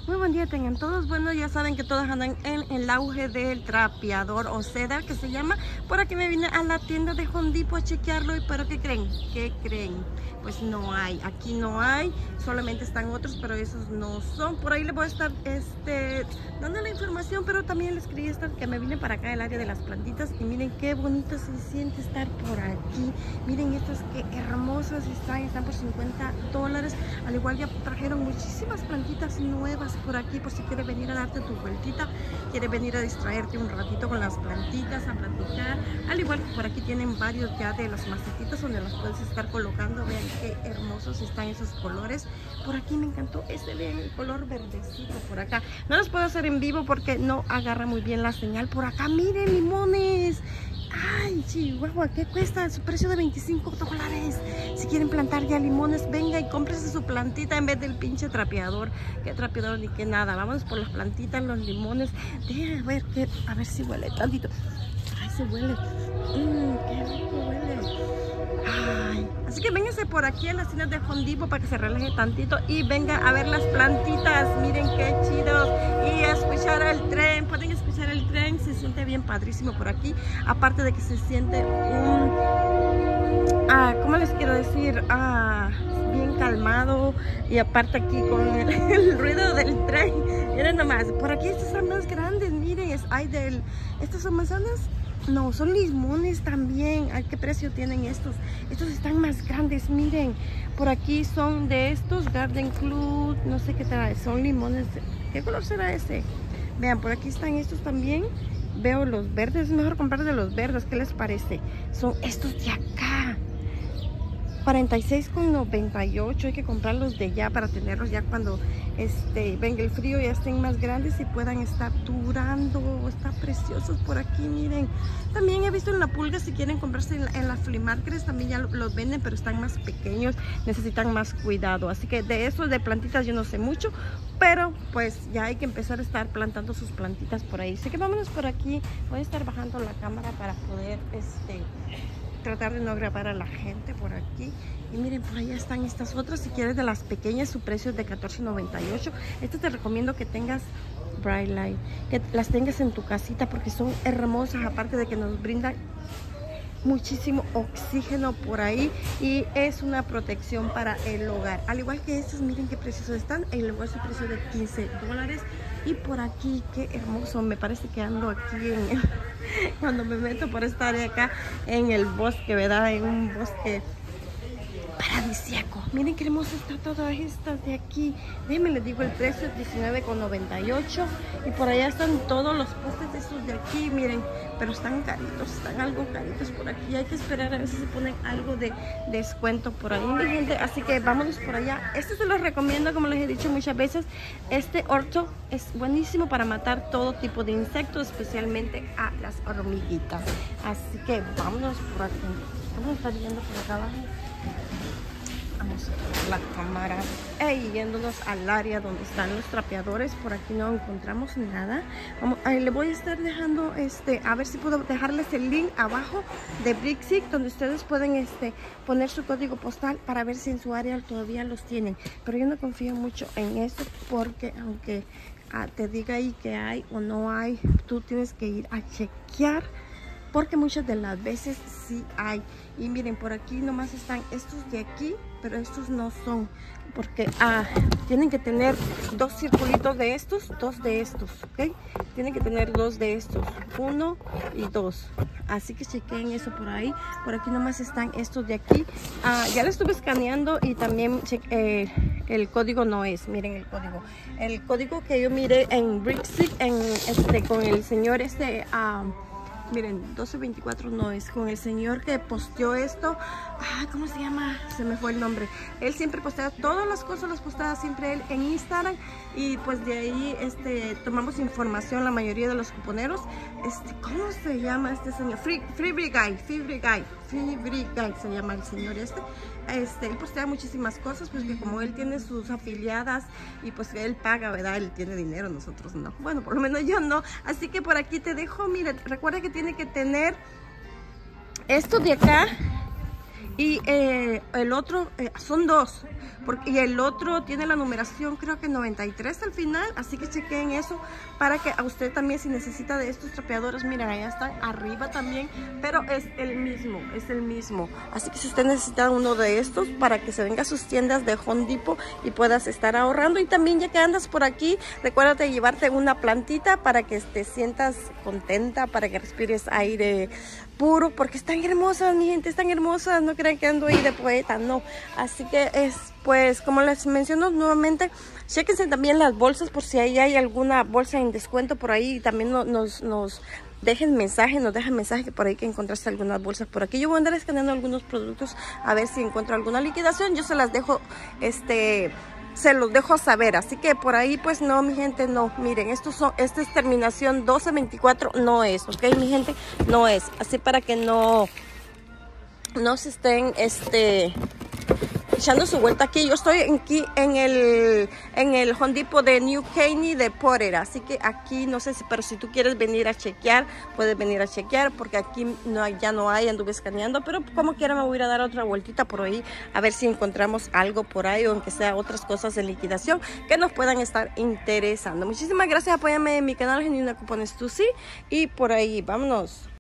Muy buen día tengan todos. Bueno, ya saben que todos andan en el auge del trapeador o seda que se llama. Por aquí me vine a la tienda de Home Depot a chequearlo. ¿Pero qué creen? ¿Qué creen? Pues no hay, aquí no hay, solamente están otros, pero esos no son. Por ahí les voy a estar dando la información, pero también les quería estar que me vine para acá, el área de las plantitas, y miren qué bonito se siente estar por aquí. Miren estas que hermosas están por $50. Al igual ya trajeron muchísimas plantitas nuevas por aquí, por si quieres venir a darte tu vueltita, quieres venir a distraerte un ratito con las plantitas, a platicar. Al igual que por aquí tienen varios ya de las macetitas donde las puedes estar colocando. Vean qué hermosos están esos colores. Por aquí me encantó este, vean el color verdecito por acá. No los puedo hacer en vivo porque no agarra muy bien la señal. Por acá miren, limones. Ay, Chihuahua, ¿qué cuesta? Su precio de $25. Si quieren plantar ya limones, venga y cómprese su plantita en vez del pinche trapeador. Qué trapeador ni qué nada. Vámonos por las plantitas, los limones. A ver si huele tantito. Ay, se huele. Qué rico huele. Ay, así que vénganse por aquí a las tiendas de Home Depot para que se relaje tantito y venga a ver las plantitas. Miren qué chidos. Y a escuchar el tren. Pueden escuchar el tren. Se siente bien padrísimo por aquí. Aparte de que se siente ¿cómo les quiero decir? Bien calmado. Y aparte aquí con el ruido del tren. Miren nomás. Por aquí estas son más grandes. Miren, estas son manzanas. No, son limones también. ¿A qué precio tienen estos? Estos están más grandes, miren. Por aquí son de estos Garden Club, no sé qué tal. Son limones. ¿Qué color será ese? Vean, por aquí están estos también. Veo los verdes. Es mejor comprar de los verdes. ¿Qué les parece? Son estos de acá. 46,98. Hay que comprarlos de ya para tenerlos ya cuando venga el frío, ya estén más grandes y puedan estar durando. Están preciosos por aquí, miren. También he visto en la pulga, si quieren comprarse en la flea market, también ya los venden, pero están más pequeños, necesitan más cuidado. Así que de eso de plantitas yo no sé mucho, pero pues ya hay que empezar a estar plantando sus plantitas por ahí. Así que vámonos por aquí. Voy a estar bajando la cámara para poder tratar de no grabar a la gente por aquí. Y miren, por allá están estas otras. Si quieres de las pequeñas, su precio es de $14.98. Esto te recomiendo que tengas Bright Light, que las tengas en tu casita porque son hermosas, aparte de que nos brindan muchísimo oxígeno por ahí y es una protección para el hogar. Al igual que estas, miren qué preciosos están. El lugar su precio de $15. Y por aquí, qué hermoso. Me parece que ando aquí cuando me meto por esta área acá en el bosque, ¿verdad? En un bosque paradisíaco. Miren qué hermoso está todas estas de aquí. Déjenme les digo el precio, es $19.98. Y por allá están todos los postes de estos de aquí, miren. Pero están caritos, están algo caritos por aquí. Hay que esperar a ver si se ponen algo de descuento por ahí, mi gente. Así que vámonos por allá. Este se los recomiendo, como les he dicho muchas veces. Este orto es buenísimo para matar todo tipo de insectos, especialmente a las hormiguitas. Así que vámonos por aquí. Vamos a estar yendo por acá abajo. Vamos a la cámara yéndonos al área donde están los trapeadores. Por aquí no encontramos nada. Le voy a estar dejando a ver si puedo dejarles el link abajo de Brixig, donde ustedes pueden poner su código postal para ver si en su área todavía los tienen. Pero yo no confío mucho en eso porque aunque te diga ahí que hay o no hay, tú tienes que ir a chequear, porque muchas de las veces sí hay. Y miren, por aquí nomás están estos de aquí, pero estos no son, porque tienen que tener 2 circulitos de estos, 2 de estos, ¿ok? Tienen que tener 2 de estos, 1 y 2. Así que chequen eso por ahí. Por aquí nomás están estos de aquí. Ya lo estuve escaneando y también el código no es, miren el código. El código que yo miré en Brixig, con el señor miren, 1224 no es, con el señor que posteó esto. ¿Cómo se llama? Se me fue el nombre. Él siempre postea todas las cosas, las postea siempre él en Instagram. Y pues de ahí tomamos información la mayoría de los cuponeros. ¿Cómo se llama este señor? Free Guy se llama el señor él postea muchísimas cosas, pues que como él tiene sus afiliadas y pues él paga, ¿verdad? Él tiene dinero, nosotros no. Bueno, por lo menos yo no. Así que por aquí te dejo, mira, recuerda que tiene que tener esto de acá Y el otro, son dos, y el otro tiene la numeración creo que 93 al final, así que chequen eso para que a usted también, si necesita de estos trapeadores, miren, allá están arriba también, pero es el mismo, así que si usted necesita uno de estos para que se venga a sus tiendas de Home Depot y puedas estar ahorrando. Y también, ya que andas por aquí, recuérdate de llevarte una plantita para que te sientas contenta, para que respires aire puro, porque están hermosas, mi gente, están hermosas, no crean que ando ahí de poeta, no. Así que pues como les menciono nuevamente, chéquense también las bolsas por si ahí hay alguna bolsa en descuento por ahí, y también nos dejen mensaje por ahí que encontraste algunas bolsas por aquí. Yo voy a andar escaneando algunos productos a ver si encuentro alguna liquidación, yo se las dejo, se los dejo saber, así que por ahí pues no, mi gente, no. Miren, esta es terminación 1224, no es, ok, mi gente, no es, así para que no se estén echando su vuelta aquí. Yo estoy aquí en el Home Depot de New Caney de Porter, así que aquí no sé pero si tú quieres venir a chequear, puedes venir a chequear, porque aquí ya no hay, anduve escaneando, pero como quiera me voy a ir a dar otra vueltita por ahí a ver si encontramos algo por ahí, o aunque sea otras cosas en liquidación que nos puedan estar interesando. Muchísimas gracias, apóyame en mi canal Genuina Cupones Tusi, y por ahí vámonos.